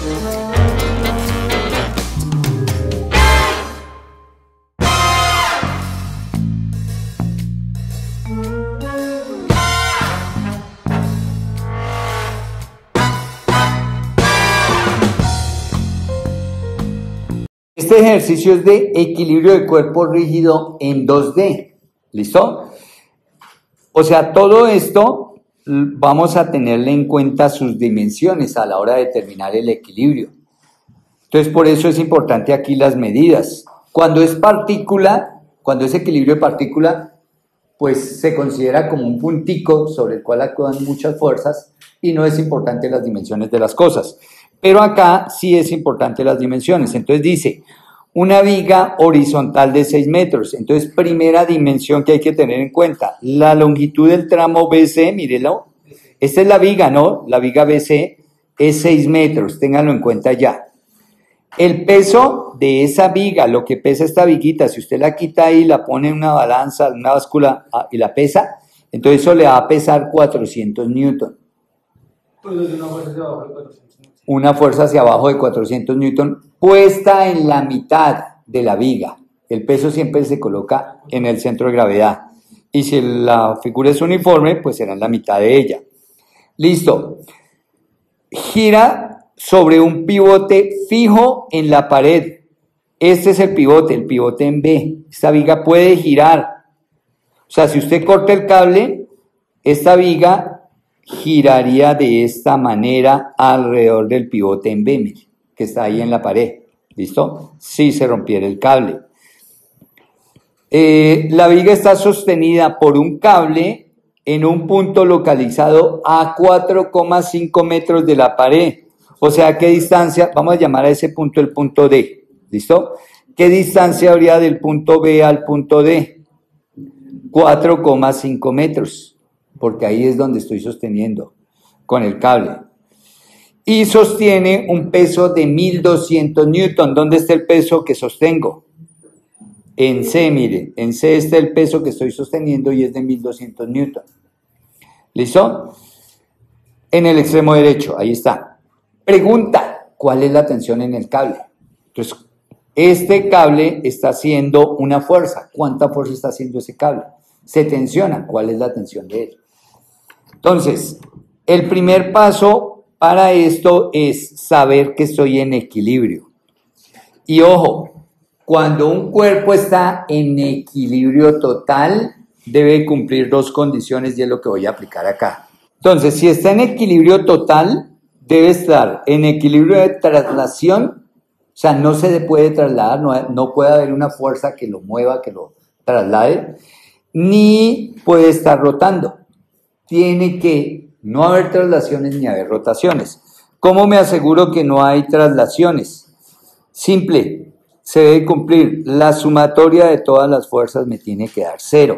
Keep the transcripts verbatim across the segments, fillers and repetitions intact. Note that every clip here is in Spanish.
Este ejercicio es de equilibrio de cuerpo rígido en dos D, ¿listo? O sea, todo esto vamos a tenerle en cuenta sus dimensiones a la hora de determinar el equilibrio. Entonces, por eso es importante aquí las medidas. Cuando es partícula, cuando es equilibrio de partícula, pues se considera como un puntico sobre el cual actúan muchas fuerzas y no es importante las dimensiones de las cosas. Pero acá sí es importante las dimensiones. Entonces dice, una viga horizontal de seis metros. Entonces, primera dimensión que hay que tener en cuenta, la longitud del tramo B C, mírelo. Esta es la viga, ¿no? La viga B C es seis metros, ténganlo en cuenta ya. El peso de esa viga, lo que pesa esta viguita, si usted la quita ahí, la pone en una balanza, una báscula y la pesa, entonces eso le va a pesar cuatrocientos newton. Una fuerza hacia abajo de cuatrocientos newton puesta en la mitad de la viga. El peso siempre se coloca en el centro de gravedad. Y si la figura es uniforme, pues será en la mitad de ella. Listo. Gira sobre un pivote fijo en la pared. Este es el pivote, el pivote en B. Esta viga puede girar. O sea, si usted corta el cable, esta viga giraría de esta manera alrededor del pivote en B, que está ahí en la pared. ¿Listo? Si se rompiera el cable. Eh, la viga está sostenida por un cable en un punto localizado a cuatro coma cinco metros de la pared. O sea, ¿qué distancia? Vamos a llamar a ese punto el punto D. ¿Listo? ¿Qué distancia habría del punto B al punto D? cuatro coma cinco metros. Porque ahí es donde estoy sosteniendo con el cable. Y sostiene un peso de mil doscientos newton. ¿Dónde está el peso que sostengo? En C, mire. En C está el peso que estoy sosteniendo y es de mil doscientos newton. ¿Listo? En el extremo derecho, ahí está. Pregunta, ¿cuál es la tensión en el cable? Entonces, este cable está haciendo una fuerza. ¿Cuánta fuerza está haciendo ese cable? Se tensiona. ¿Cuál es la tensión de él? Entonces, el primer paso para esto es saber que estoy en equilibrio. Y ojo, cuando un cuerpo está en equilibrio total, debe cumplir dos condiciones y es lo que voy a aplicar acá. Entonces, si está en equilibrio total, debe estar en equilibrio de traslación, o sea, no se puede trasladar, no, no puede haber una fuerza que lo mueva, que lo traslade, ni puede estar rotando. Tiene que no haber traslaciones ni haber rotaciones. ¿Cómo me aseguro que no hay traslaciones? Simple, se debe cumplir. La sumatoria de todas las fuerzas me tiene que dar cero.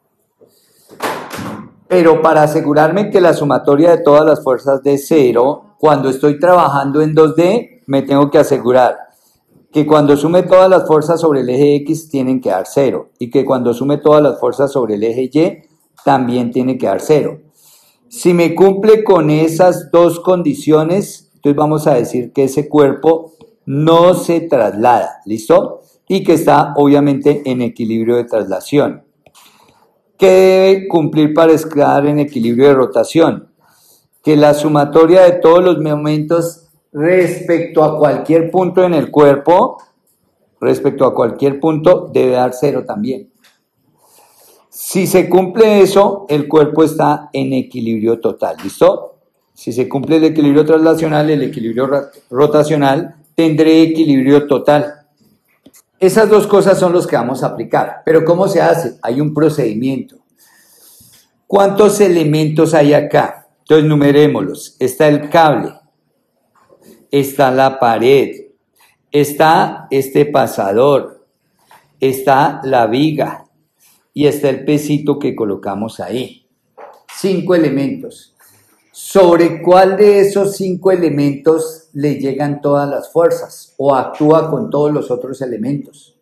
Pero para asegurarme que la sumatoria de todas las fuerzas dé cero, cuando estoy trabajando en dos D, me tengo que asegurar que cuando sume todas las fuerzas sobre el eje X tienen que dar cero. Y que cuando sume todas las fuerzas sobre el eje Y, también tiene que dar cero. Si me cumple con esas dos condiciones, entonces vamos a decir que ese cuerpo no se traslada, ¿listo? Y que está obviamente en equilibrio de traslación. ¿Qué debe cumplir para estar en equilibrio de rotación? Que la sumatoria de todos los momentos respecto a cualquier punto en el cuerpo, respecto a cualquier punto, debe dar cero también. Si se cumple eso, el cuerpo está en equilibrio total, ¿listo? Si se cumple el equilibrio traslacional, el equilibrio rotacional, tendré equilibrio total. Esas dos cosas son los que vamos a aplicar. Pero ¿cómo se hace? Hay un procedimiento. ¿Cuántos elementos hay acá? Entonces, numerémoslos. Está el cable, está la pared, está este pasador, está la viga, y está el pesito que colocamos ahí. Cinco elementos. ¿Sobre cuál de esos cinco elementos le llegan todas las fuerzas? ¿O actúa con todos los otros elementos?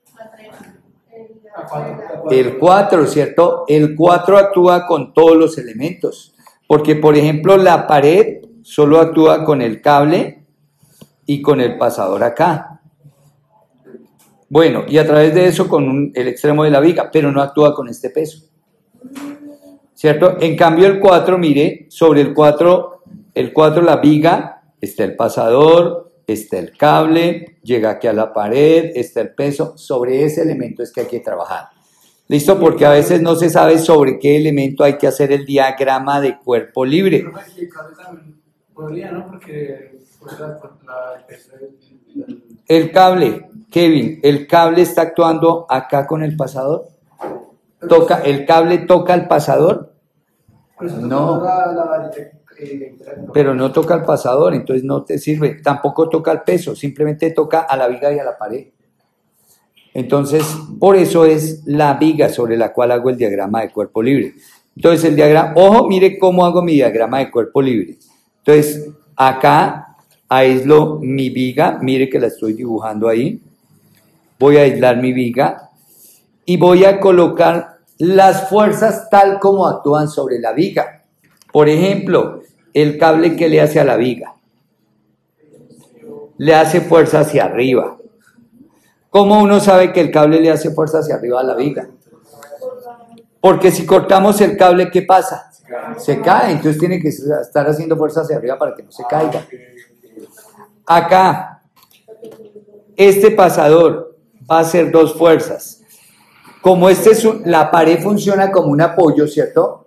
El cuatro, ¿cierto? El cuatro actúa con todos los elementos. Porque, por ejemplo, la pared solo actúa con el cable y con el pasador acá. Bueno, y a través de eso con un, el extremo de la viga, pero no actúa con este peso. ¿Cierto? En cambio el cuatro, mire, sobre el cuatro, el cuatro, la viga, está el pasador, está el cable, llega aquí a la pared, está el peso. Sobre ese elemento es que hay que trabajar. ¿Listo? Porque a veces no se sabe sobre qué elemento hay que hacer el diagrama de cuerpo libre. Podría, ¿no? Porque el cable, Kevin, ¿el cable está actuando acá con el pasador? ¿Toca, ¿El cable toca al pasador? No. Pero no toca al pasador, entonces no te sirve. Tampoco toca el peso, simplemente toca a la viga y a la pared. Entonces, por eso es la viga sobre la cual hago el diagrama de cuerpo libre. Entonces, el diagrama, ojo, mire cómo hago mi diagrama de cuerpo libre. Entonces, acá aíslo mi viga, mire que la estoy dibujando ahí. Voy a aislar mi viga y voy a colocar las fuerzas tal como actúan sobre la viga. Por ejemplo, el cable que le hace a la viga. Le hace fuerza hacia arriba. ¿Cómo uno sabe que el cable le hace fuerza hacia arriba a la viga? Porque si cortamos el cable, ¿qué pasa? Se cae, entonces tiene que estar haciendo fuerza hacia arriba para que no se caiga. Acá, este pasador va a hacer dos fuerzas. Como este es un, la pared funciona como un apoyo, ¿cierto?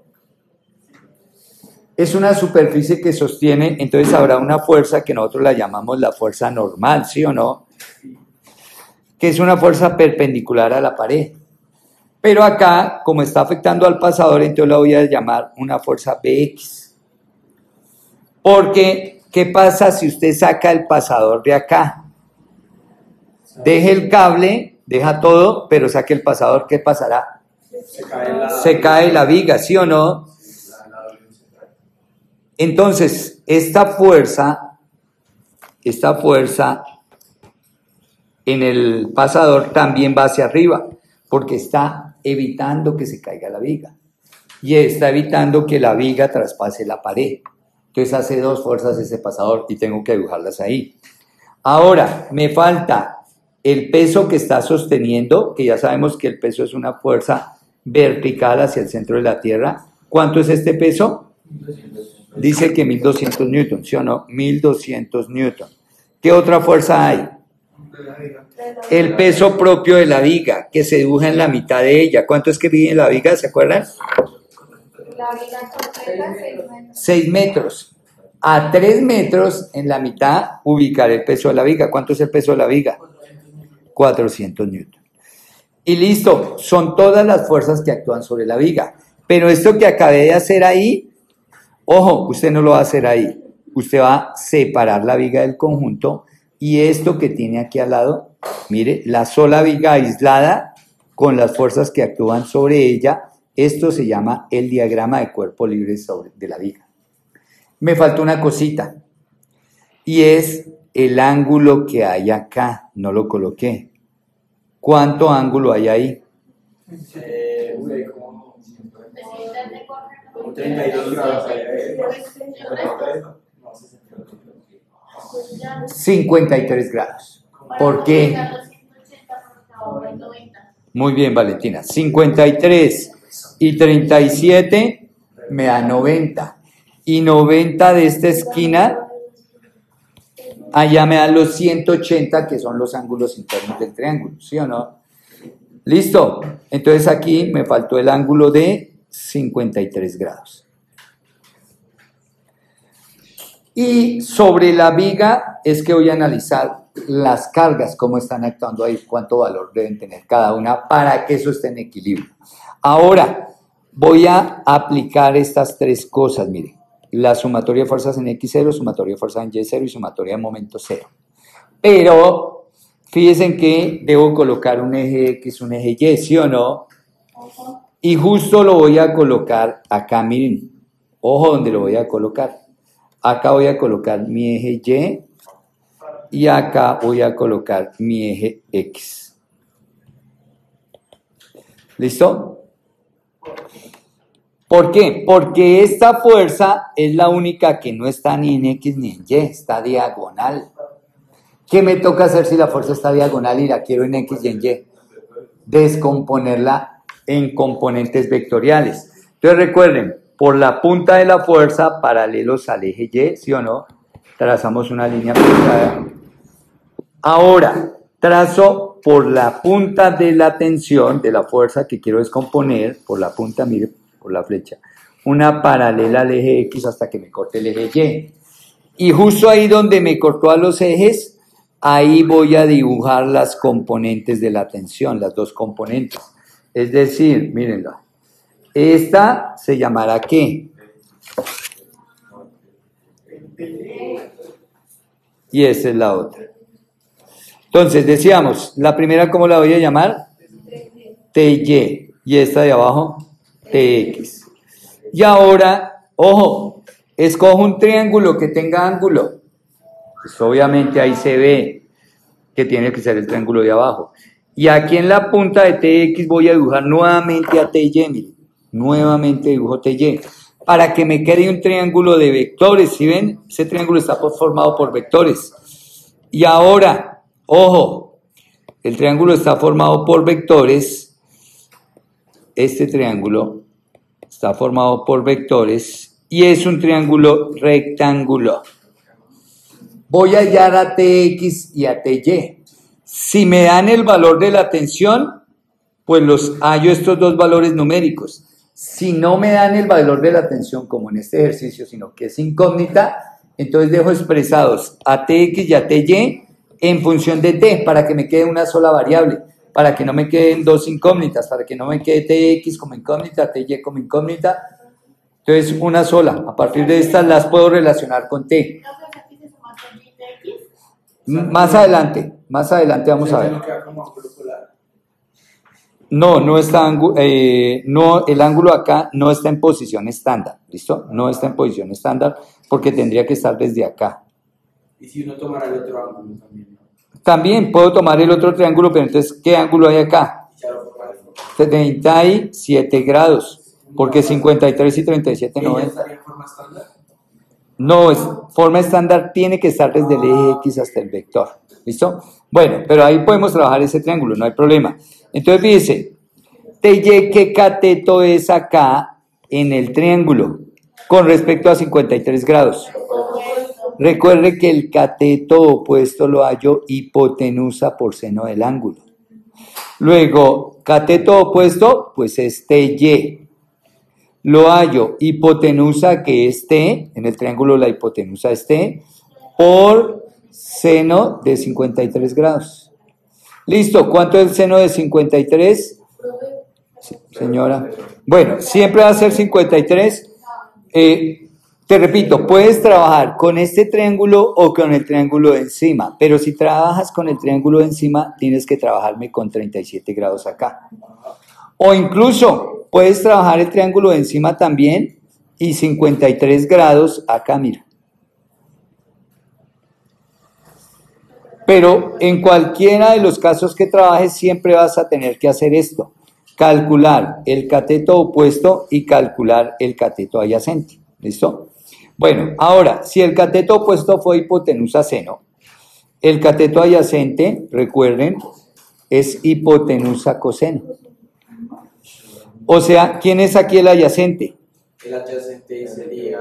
Es una superficie que sostiene, entonces habrá una fuerza que nosotros la llamamos la fuerza normal, ¿sí o no? Que es una fuerza perpendicular a la pared. Pero acá, como está afectando al pasador, entonces la voy a llamar una fuerza B X. Porque, ¿qué pasa si usted saca el pasador de acá? Deje el cable, deja todo, pero saque el pasador, ¿qué pasará? Se cae la, Se cae la viga, ¿sí o no? Entonces, esta fuerza, esta fuerza en el pasador también va hacia arriba, porque está evitando que se caiga la viga. Y está evitando que la viga traspase la pared. Entonces hace dos fuerzas ese pasador y tengo que dibujarlas ahí. Ahora, me falta el peso que está sosteniendo, que ya sabemos que el peso es una fuerza vertical hacia el centro de la Tierra. ¿Cuánto es este peso? Dice que mil doscientos newton, ¿sí o no? mil doscientos newton. ¿Qué otra fuerza hay? El peso propio de la viga, que se dibuja en la mitad de ella. ¿Cuánto es que mide la viga? ¿Se acuerdan? La viga completa, seis metros. seis metros. A tres metros en la mitad ubicaré el peso de la viga. ¿Cuánto es el peso de la viga? cuatrocientos newton. Y listo, son todas las fuerzas que actúan sobre la viga. Pero esto que acabé de hacer ahí, ojo, usted no lo va a hacer ahí. Usted va a separar la viga del conjunto y esto que tiene aquí al lado, mire, la sola viga aislada con las fuerzas que actúan sobre ella, esto se llama el diagrama de cuerpo libre sobre, de la viga. Me falta una cosita y es el ángulo que hay acá, no lo coloqué. ¿Cuánto ángulo hay ahí? Eh, uy, como, como treinta y dos grados. cincuenta y tres grados. ¿Por qué? Muy bien, Valentina. cincuenta y tres y treinta y siete me da noventa. Y noventa de esta esquina, allá me dan los ciento ochenta, que son los ángulos internos del triángulo, ¿sí o no? ¿Listo? Entonces aquí me faltó el ángulo de cincuenta y tres grados. Y sobre la viga es que voy a analizar las cargas, cómo están actuando ahí, cuánto valor deben tener cada una para que eso esté en equilibrio. Ahora, voy a aplicar estas tres cosas, miren. La sumatoria de fuerzas en equis cero, sumatoria de fuerzas en ye cero y sumatoria de momento cero. Pero, fíjense que debo colocar un eje X, un eje Y, ¿sí o no? Y justo lo voy a colocar acá, miren. Ojo donde lo voy a colocar. Acá voy a colocar mi eje Y y acá voy a colocar mi eje X. ¿Listo? ¿Por qué? Porque esta fuerza es la única que no está ni en X ni en Y, está diagonal. ¿Qué me toca hacer si la fuerza está diagonal y la quiero en X y en Y? Descomponerla en componentes vectoriales. Entonces recuerden, por la punta de la fuerza, paralelos al eje Y, ¿sí o no? Trazamos una línea cruzada. Ahora, trazo por la punta de la tensión, de la fuerza que quiero descomponer, por la punta, mire, por la flecha, una paralela al eje X hasta que me corte el eje Y. Y justo ahí donde me cortó a los ejes, ahí voy a dibujar las componentes de la tensión, las dos componentes. Es decir, mírenla, esta se llamará ¿qué? Y esa es la otra. Entonces, decíamos, la primera, ¿cómo la voy a llamar? T Y. Y esta de abajo, T X. Y ahora, ojo, escojo un triángulo que tenga ángulo. Pues obviamente ahí se ve que tiene que ser el triángulo de abajo. Y aquí en la punta de T X voy a dibujar nuevamente a T Y, miren. Nuevamente dibujo T Y. Para que me quede un triángulo de vectores, ¿sí ven? Ese triángulo está formado por vectores. Y ahora, ojo, el triángulo está formado por vectores. Este triángulo está formado por vectores y es un triángulo rectangular. Voy a hallar a T X y a T Y. Si me dan el valor de la tensión, pues los hallo estos dos valores numéricos. Si no me dan el valor de la tensión, como en este ejercicio, sino que es incógnita, entonces dejo expresados a T X y a T Y en función de T, para que me quede una sola variable, para que no me queden dos incógnitas, para que no me quede T X como incógnita, T Y como incógnita. Entonces, una sola. A partir de estas las puedo relacionar con T. Más adelante, más adelante vamos a ver. No, no está, eh, no, el ángulo acá no está en posición estándar, ¿listo? No está en posición estándar porque tendría que estar desde acá. ¿Y si uno tomara el otro ángulo también? ¿No? También puedo tomar el otro triángulo, pero entonces, ¿qué ángulo hay acá? treinta y siete grados, porque cincuenta y tres y treinta y siete no es. ¿Estaría en forma estándar? No, es, forma estándar tiene que estar desde el eje X hasta el vector, ¿listo? Bueno, pero ahí podemos trabajar ese triángulo, no hay problema. Entonces, fíjese, T Y, ¿qué cateto es acá en el triángulo con respecto a cincuenta y tres grados? Recuerde que el cateto opuesto lo hallo hipotenusa por seno del ángulo. Luego, cateto opuesto, pues es T Y. Lo hallo hipotenusa, que es T, en el triángulo la hipotenusa es T, por seno de cincuenta y tres grados. Listo, ¿cuánto es el seno de cincuenta y tres? Sí, señora. Bueno, siempre va a ser cincuenta y tres. Eh, te repito, puedes trabajar con este triángulo o con el triángulo de encima, pero si trabajas con el triángulo de encima, tienes que trabajarme con treinta y siete grados acá. O incluso, puedes trabajar el triángulo de encima también y cincuenta y tres grados acá, mira. Pero en cualquiera de los casos que trabajes siempre vas a tener que hacer esto, calcular el cateto opuesto y calcular el cateto adyacente, ¿listo? Bueno, ahora, si el cateto opuesto fue hipotenusa seno, el cateto adyacente, recuerden, es hipotenusa coseno. O sea, ¿quién es aquí el adyacente? El adyacente sería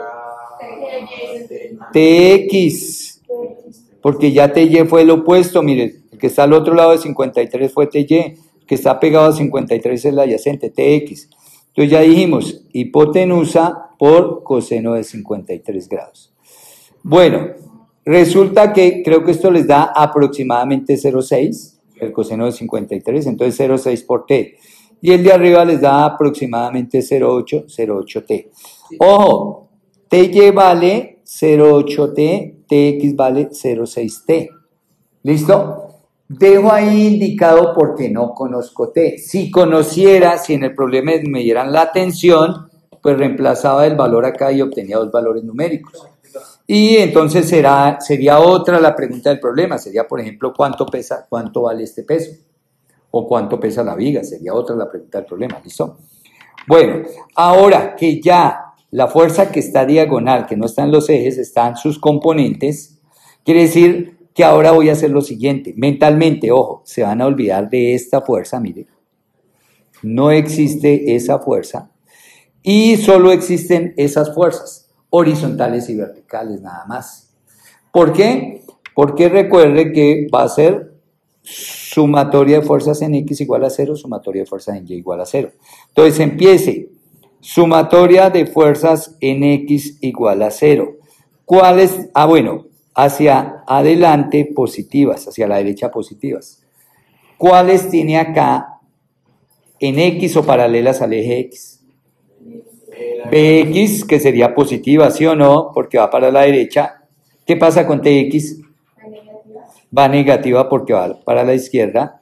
T X. Porque ya T Y fue el opuesto, miren, el que está al otro lado de cincuenta y tres fue T Y, el que está pegado a cincuenta y tres es el adyacente, T X. Entonces ya dijimos, hipotenusa por coseno de cincuenta y tres grados. Bueno, resulta que creo que esto les da aproximadamente cero coma seis, el coseno de cincuenta y tres, entonces cero coma seis por T. Y el de arriba les da aproximadamente cero coma ocho, cero coma ocho T. Ojo, T Y vale cero coma ocho T, T X vale cero coma seis T. ¿Listo? Dejo ahí indicado porque no conozco T. Si conociera, si en el problema me dieran la tensión, pues reemplazaba el valor acá y obtenía dos valores numéricos. Y entonces será, sería otra la pregunta del problema. Sería, por ejemplo, ¿cuánto pesa, cuánto vale este peso? O ¿cuánto pesa la viga? Sería otra la pregunta del problema. ¿Listo? Bueno, ahora que ya la fuerza que está diagonal, que no está en los ejes, están sus componentes, quiere decir, que ahora voy a hacer lo siguiente. Mentalmente, ojo, se van a olvidar de esta fuerza, mire. No existe esa fuerza. Y solo existen esas fuerzas, horizontales y verticales, nada más. ¿Por qué? Porque recuerde que va a ser sumatoria de fuerzas en X igual a cero, sumatoria de fuerzas en Y igual a cero. Entonces empiece, sumatoria de fuerzas en X igual a cero. ¿Cuáles? Ah, bueno, hacia adelante positivas, hacia la derecha positivas. ¿Cuáles tiene acá en X o paralelas al eje X? B X, que sería positiva, ¿sí o no? Porque va para la derecha. ¿Qué pasa con T X? Va negativa porque va para la izquierda.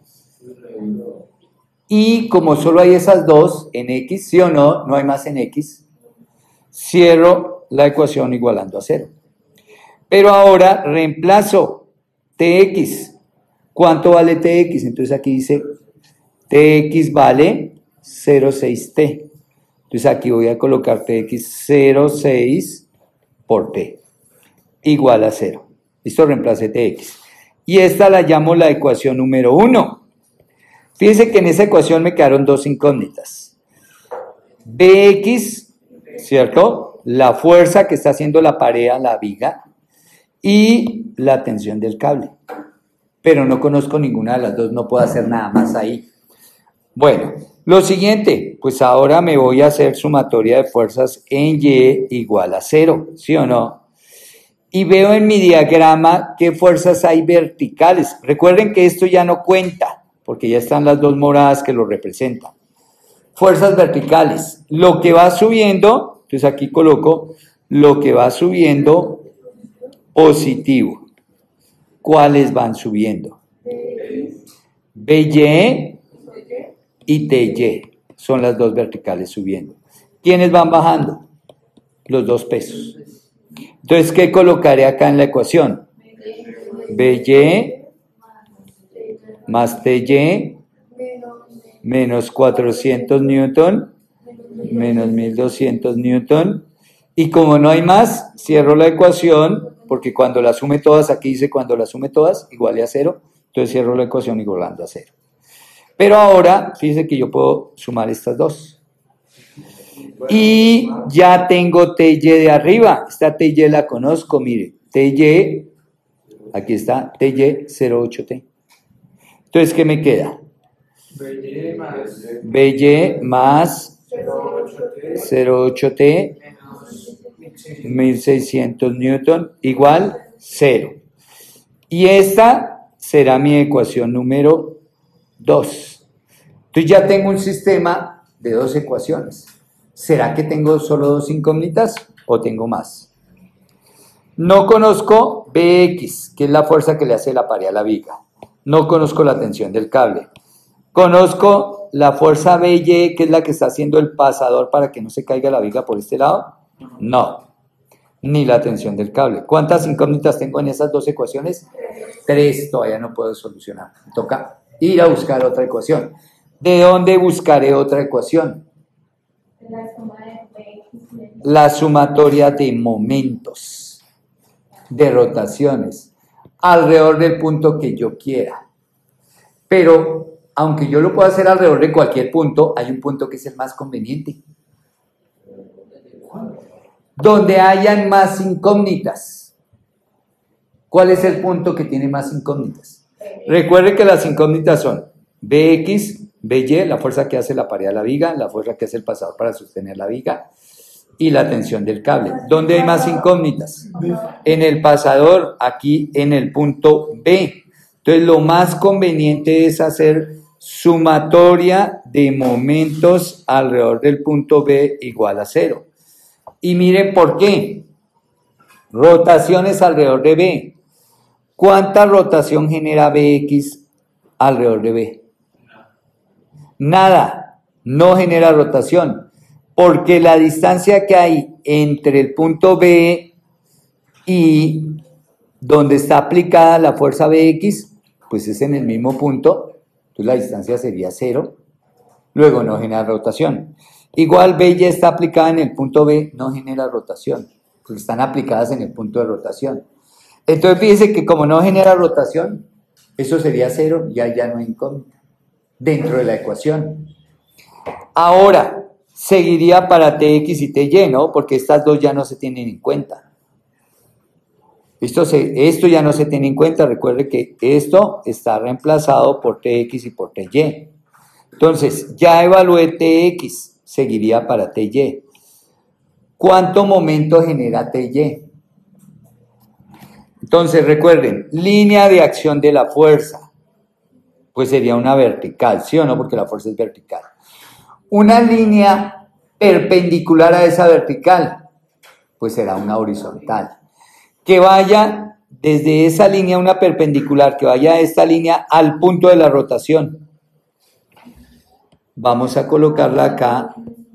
Y como solo hay esas dos en X, ¿sí o no? No hay más en X. Cierro la ecuación igualando a cero. Pero ahora reemplazo T X. ¿Cuánto vale T X? Entonces aquí dice T X vale cero coma seis T. Entonces aquí voy a colocar T X cero coma seis por T. Igual a cero. Listo, reemplace T X. Y esta la llamo la ecuación número uno. Fíjense que en esa ecuación me quedaron dos incógnitas. B X, ¿cierto? La fuerza que está haciendo la pared a la viga y la tensión del cable. Pero no conozco ninguna de las dos, no puedo hacer nada más ahí. Bueno, lo siguiente, pues ahora me voy a hacer sumatoria de fuerzas en Y igual a cero, ¿sí o no? Y veo en mi diagrama qué fuerzas hay verticales. Recuerden que esto ya no cuenta, porque ya están las dos moradas que lo representan. Fuerzas verticales. Lo que va subiendo, entonces aquí coloco lo que va subiendo positivo. ¿Cuáles van subiendo? B Y y T Y. Son las dos verticales subiendo. ¿Quiénes van bajando? Los dos pesos. Entonces, ¿qué colocaré acá en la ecuación? B Y más T Y menos cuatrocientos newton menos mil doscientos newton. Y como no hay más, cierro la ecuación, porque cuando la sume todas, aquí dice cuando la sume todas, igual a cero. Entonces cierro la ecuación igualando a cero. Pero ahora, fíjense que yo puedo sumar estas dos. Y ya tengo T Y de arriba. Esta T Y la conozco, mire. T Y, aquí está, T Y cero coma ocho T. Entonces, ¿qué me queda? B Y más cero coma ocho T, mil seiscientos newton, igual cero. Y esta será mi ecuación número dos. Entonces ya tengo un sistema de dos ecuaciones. ¿Será que tengo solo dos incógnitas o tengo más? No conozco B X, que es la fuerza que le hace la pared a la viga. No conozco la tensión del cable. Conozco la fuerza B Y, que es la que está haciendo el pasador para que no se caiga la viga por este lado. No. Ni la tensión del cable. ¿Cuántas incógnitas tengo en esas dos ecuaciones? Tres. Todavía no puedo solucionar. Me toca ir a buscar otra ecuación. ¿De dónde buscaré otra ecuación? La suma de B X. La sumatoria de momentos, de rotaciones, alrededor del punto que yo quiera. Pero, aunque yo lo pueda hacer alrededor de cualquier punto, hay un punto que es el más conveniente. Donde hayan más incógnitas. ¿Cuál es el punto que tiene más incógnitas? Recuerde que las incógnitas son B X, B Y, la fuerza que hace la pared a la viga, la fuerza que hace el pasador para sostener la viga, y la tensión del cable. ¿Dónde hay más incógnitas? En el pasador, aquí en el punto B. Entonces, lo más conveniente es hacer sumatoria de momentos alrededor del punto B igual a cero. Y miren por qué. Rotaciones alrededor de B. ¿Cuánta rotación genera B X alrededor de B? Nada. No genera rotación. Porque la distancia que hay entre el punto B y donde está aplicada la fuerza B X, pues es en el mismo punto. Entonces la distancia sería cero. Luego no genera rotación. Igual B ya está aplicada en el punto B, no genera rotación, porque están aplicadas en el punto de rotación. Entonces fíjese que como no genera rotación, eso sería cero, ya, ya no hay incógnita dentro de la ecuación. Ahora, seguiría para Tx y Ty, ¿no? Porque estas dos ya no se tienen en cuenta. Esto, se, esto ya no se tiene en cuenta. Recuerde que esto está reemplazado por Tx y por Ty. Entonces, ya evalué Tx, seguiría para Ty. ¿Cuánto momento genera Ty? Entonces, recuerden, línea de acción de la fuerza, pues sería una vertical, ¿sí o no? Porque la fuerza es vertical. Una línea perpendicular a esa vertical, pues será una horizontal. Que vaya desde esa línea, una perpendicular, que vaya a esta línea al punto de la rotación. Vamos a colocarla acá.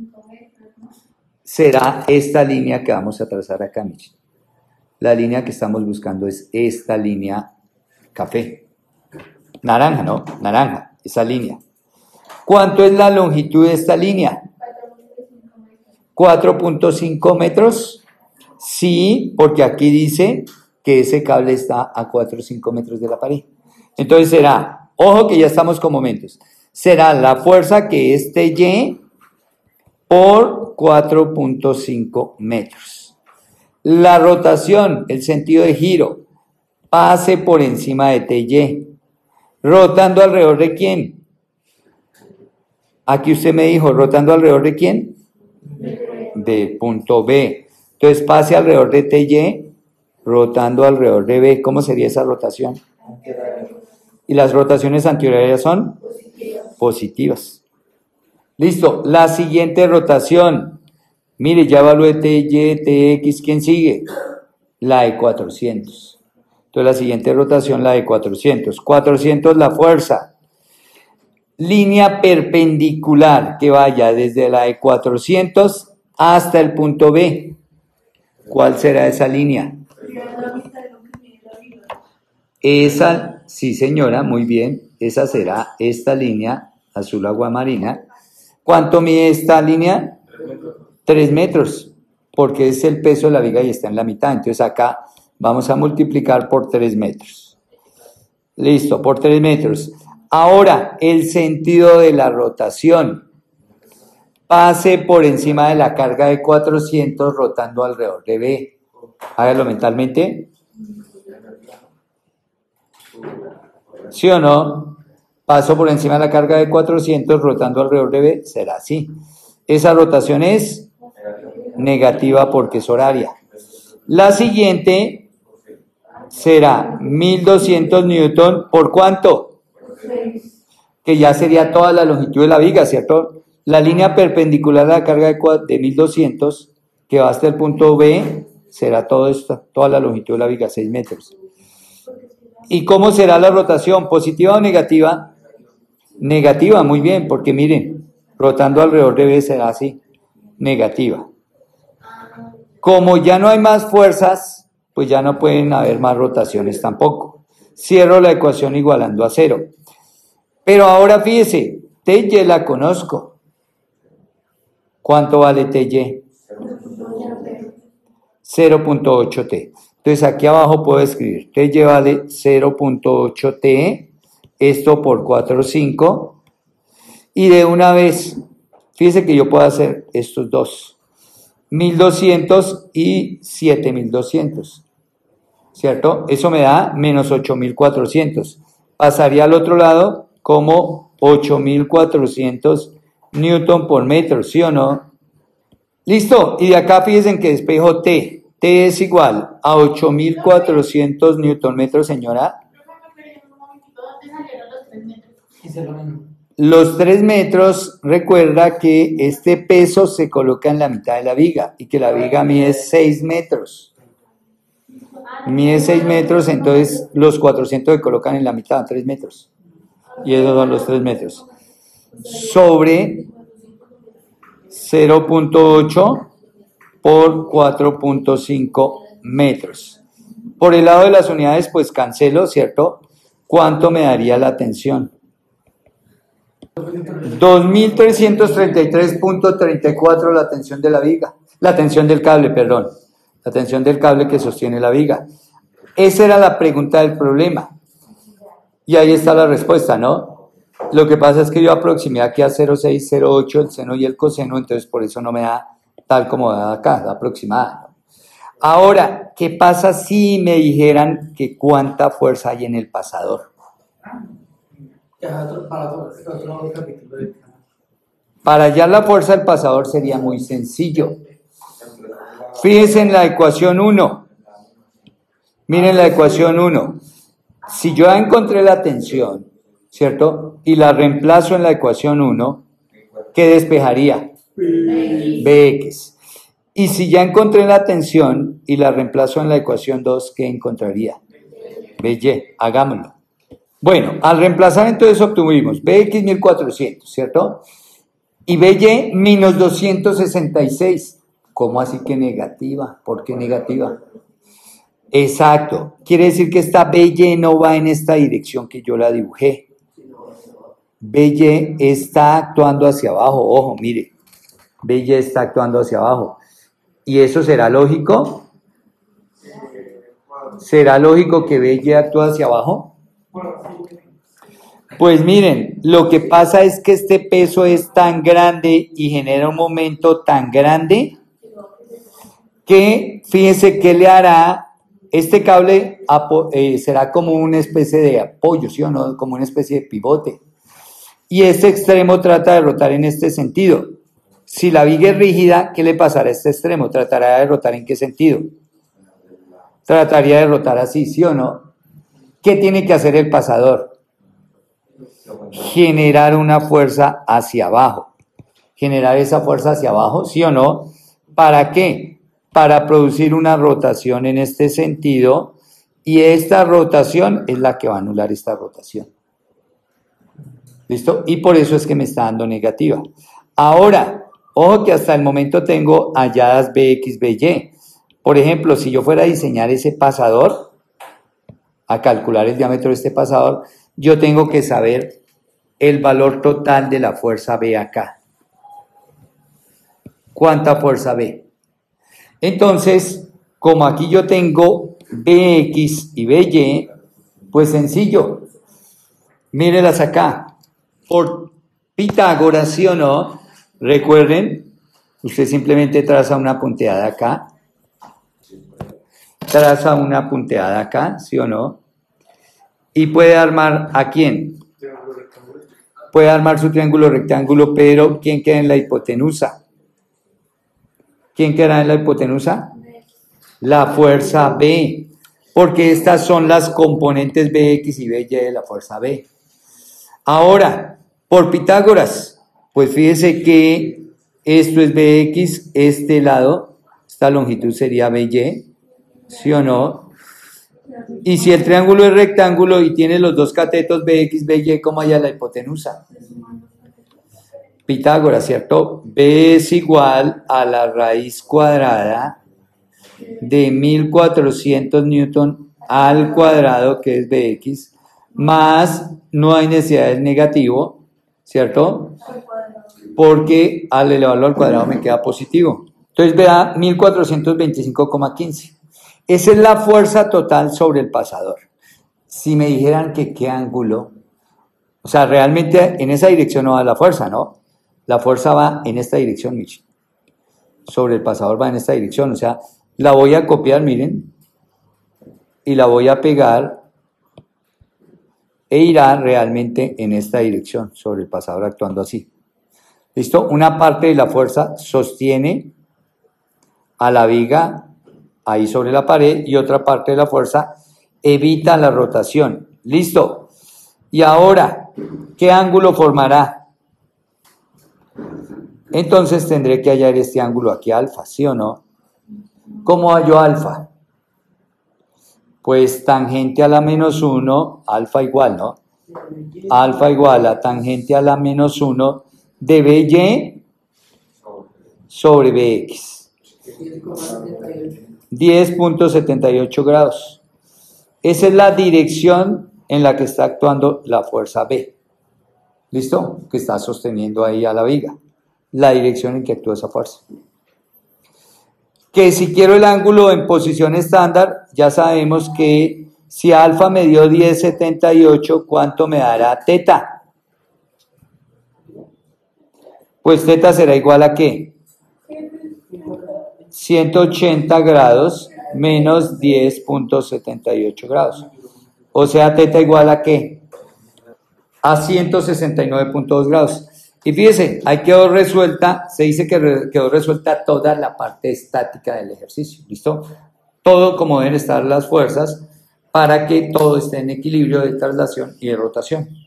Será esta línea que vamos a trazar acá, Michi. La línea que estamos buscando es esta línea café. Naranja, ¿no? Naranja, esa línea. ¿Cuánto es la longitud de esta línea? cuatro punto cinco metros. Sí, porque aquí dice que ese cable está a cuatro punto cinco metros de la pared. Entonces será, ojo que ya estamos con momentos, será la fuerza que es Ty por cuatro punto cinco metros. La rotación, el sentido de giro, pase por encima de Ty. ¿Rotando alrededor de quién? Aquí usted me dijo, ¿rotando alrededor de quién? De punto B. Entonces pase alrededor de Ty, rotando alrededor de B. ¿Cómo sería esa rotación? Y las rotaciones antihorárias son positivas. Listo. La siguiente rotación. Mire, ya evalué Ty, Tx, ¿quién sigue? La de cuatrocientos. Entonces la siguiente rotación, la de cuatrocientos. cuatrocientos la fuerza. Línea perpendicular que vaya desde la de cuatrocientos hasta el punto B. ¿Cuál será esa línea? Esa, sí señora, muy bien. Esa será esta línea azul aguamarina. ¿Cuánto mide esta línea? tres metros, porque es el peso de la viga y está en la mitad. Entonces acá vamos a multiplicar por tres metros. Listo, por tres metros. Ahora, el sentido de la rotación. Pase por encima de la carga de cuatrocientos rotando alrededor de B. Hágalo mentalmente. ¿Sí o no? Paso por encima de la carga de cuatrocientos rotando alrededor de B. Será así. Esa rotación es negativa porque es horaria. La siguiente será mil doscientos newton, ¿por cuánto? Que ya sería toda la longitud de la viga, ¿cierto? La línea perpendicular a la carga de mil doscientos, que va hasta el punto B, será todo esto, toda la longitud de la viga, seis metros. ¿Y cómo será la rotación? ¿Positiva o negativa? Negativa, muy bien, porque miren, rotando alrededor de B será así, negativa. Como ya no hay más fuerzas, pues ya no pueden haber más rotaciones tampoco. Cierro la ecuación igualando a cero. Pero ahora fíjese, Ty la conozco. ¿Cuánto vale Ty? cero punto ocho T. Entonces aquí abajo puedo escribir, Ty vale cero punto ocho T, esto por cuatro punto cinco. Y de una vez, fíjese que yo puedo hacer estos dos. mil doscientos y siete mil doscientos, ¿cierto? Eso me da menos ocho mil cuatrocientos. Pasaría al otro lado como ocho mil cuatrocientos newton por metro, ¿sí o no? Listo, y de acá fíjense que despejo T. T es igual a ocho mil cuatrocientos newton metros, señora. Los tres metros, recuerda que este peso se coloca en la mitad de la viga y que la viga mide seis metros. Mide seis metros, entonces los cuatrocientos se colocan en la mitad, tres metros. Y esos son los tres metros. Sobre cero punto ocho por cuatro punto cinco metros. Por el lado de las unidades, pues cancelo, ¿cierto? ¿Cuánto me daría la tensión? dos mil trescientos treinta y tres punto treinta y cuatro la tensión de la viga, la tensión del cable, perdón, la tensión del cable que sostiene la viga. Esa era la pregunta del problema. Y ahí está la respuesta, ¿no? Lo que pasa es que yo aproximé aquí a cero punto seis cero ocho el seno y el coseno, entonces por eso no me da tal como da acá, da aproximada. Ahora, ¿qué pasa si me dijeran que cuánta fuerza hay en el pasador? Para hallar la fuerza del pasador sería muy sencillo. Fíjense en la ecuación uno. Miren la ecuación uno. Si yo ya encontré la tensión, ¿cierto? Y la reemplazo en la ecuación uno, ¿qué despejaría? B X. Y si ya encontré la tensión y la reemplazo en la ecuación dos, ¿qué encontraría? B Y. Hagámoslo. Bueno, al reemplazar entonces obtuvimos B X mil cuatrocientos, ¿cierto? Y B Y menos doscientos sesenta y seis. ¿Cómo así que negativa? ¿Por qué negativa? Exacto. Quiere decir que esta B Y no va en esta dirección que yo la dibujé. B Y está actuando hacia abajo. Ojo, mire. B Y está actuando hacia abajo. ¿Y eso será lógico? ¿Será lógico que B Y actúe hacia abajo? Pues miren, lo que pasa es que este peso es tan grande y genera un momento tan grande que, fíjense qué le hará, este cable eh, será como una especie de apoyo, ¿sí o no? Como una especie de pivote. Y este extremo trata de rotar en este sentido. Si la viga es rígida, ¿qué le pasará a este extremo? ¿Tratará de rotar en qué sentido? Trataría de rotar así, ¿sí o no? ¿Qué tiene que hacer el pasador? Generar una fuerza hacia abajo. Generar esa fuerza hacia abajo, ¿sí o no? ¿Para qué? Para producir una rotación en este sentido, y esta rotación es la que va a anular esta rotación. ¿Listo? Y por eso es que me está dando negativa. Ahora, ojo que hasta el momento tengo halladas B X, B Y. Por ejemplo, si yo fuera a diseñar ese pasador, a calcular el diámetro de este pasador, yo tengo que saber el valor total de la fuerza B acá. ¿Cuánta fuerza B? Entonces, como aquí yo tengo B X y B Y, pues sencillo. Mírenlas acá. Por Pitágoras, ¿sí o no? Recuerden, usted simplemente traza una punteada acá. Traza una punteada acá, ¿sí o no? Y puede armar, ¿a quién? Puede armar su triángulo rectángulo, pero ¿quién queda en la hipotenusa? ¿Quién queda en la hipotenusa? La fuerza B, porque estas son las componentes B X y B Y de la fuerza B. Ahora, por Pitágoras, pues fíjese que esto es B X, este lado, esta longitud sería B Y, ¿sí o no? Y si el triángulo es rectángulo y tiene los dos catetos B X, B Y, ¿cómo halla la hipotenusa? Pitágoras, ¿cierto? B es igual a la raíz cuadrada de mil cuatrocientos newton al cuadrado, que es B X, más, no hay necesidad del negativo, ¿cierto? Porque al elevarlo al cuadrado me queda positivo. Entonces vea mil cuatrocientos veinticinco coma quince. Esa es la fuerza total sobre el pasador. Si me dijeran que qué ángulo, o sea, realmente en esa dirección no va la fuerza, ¿no? La fuerza va en esta dirección, Michi. Sobre el pasador va en esta dirección, o sea, la voy a copiar, miren, y la voy a pegar e irá realmente en esta dirección, sobre el pasador actuando así. ¿Listo? Una parte de la fuerza sostiene a la viga ahí sobre la pared y otra parte de la fuerza evita la rotación. ¿Listo? Y ahora, ¿qué ángulo formará? Entonces tendré que hallar este ángulo aquí, alfa, ¿sí o no? ¿Cómo hallo alfa? Pues tangente a la menos uno, alfa igual, ¿no? Alfa igual a tangente a la menos uno de B Y sobre B X. diez punto setenta y ocho grados. Esa es la dirección en la que está actuando la fuerza B. ¿Listo? Que está sosteniendo ahí a la viga. La dirección en que actúa esa fuerza. que si quiero el ángulo en posición estándar, ya sabemos que si alfa me dio diez setenta y ocho, ¿cuánto me dará teta? Pues teta será igual a ¿qué? ciento ochenta grados menos diez punto setenta y ocho grados. O sea, teta igual a ¿qué? A ciento sesenta y nueve punto dos grados. Y fíjese, ahí quedó resuelta, se dice que re, quedó resuelta toda la parte estática del ejercicio, ¿listo? Todo como deben estar las fuerzas para que todo esté en equilibrio de traslación y de rotación.